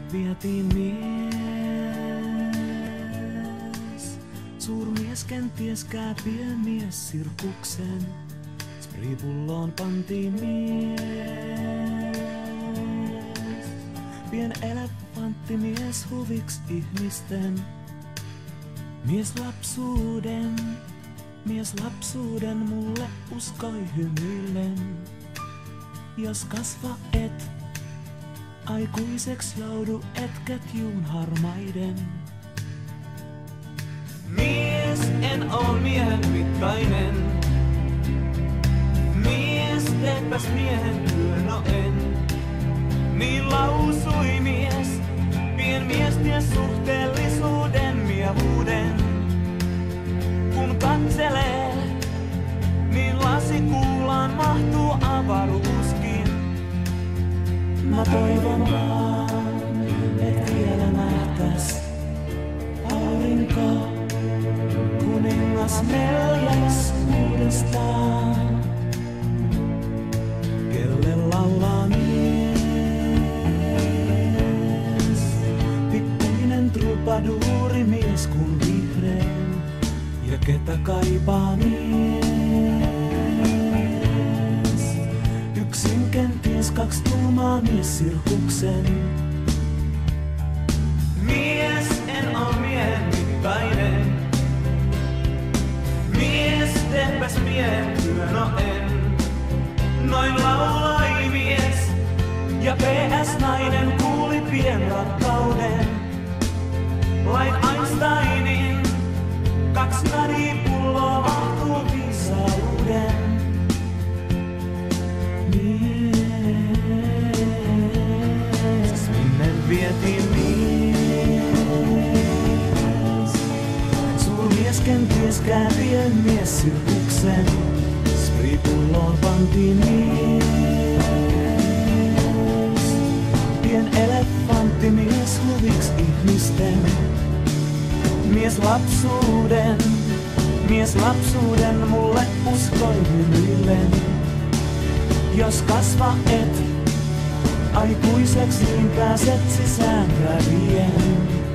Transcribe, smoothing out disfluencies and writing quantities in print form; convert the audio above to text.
vietiin mies. Suurmies kenties kääpien mies sirkuksen. Spraypulloon pantiin mies. Pien elefanttimies huviks ihmisten. Mies lapsuuden mulle uskoi hymyillen. Jos kasva et, aikuiseks joudu et ketjuun harmaiden. Mies en oo miehen mittainen. Mies teepäs miehen työ, no en. Niin lausui mies, pien mies ties suhteellisuuden miehuuden. Kun katselee, niin lasikuulaan mahtuu avaruuskin. Mä toivon vaan, et vielä nähtäs aurinko, kuningas neljäs uudestaan. Kelle laulaa mies, pikkuinen trupaduurimies kun vihreän. Ja ketä kaipaa mies? Yksin kenties 2 tuumaa mies sirkuksen. Mies en oo miehen mittainen. Mies teepäs miehen työ, no en. Noin laulai mies. Ja PS-nainen kuuli pienrakkauden. Lain Einsteinin. 2 nadipulloa mahtuu viisauden. Mies, minne vietiin mies? Suurmies kenties kääpien mies sirkuksen. Spraypulloon pantiin mies. Pien elefanttimies huviks ihmisten. Mies lapsuuden mulle uskoi hymyillen. Jos kasva et, aikuiseks niin pääset sisään rävien.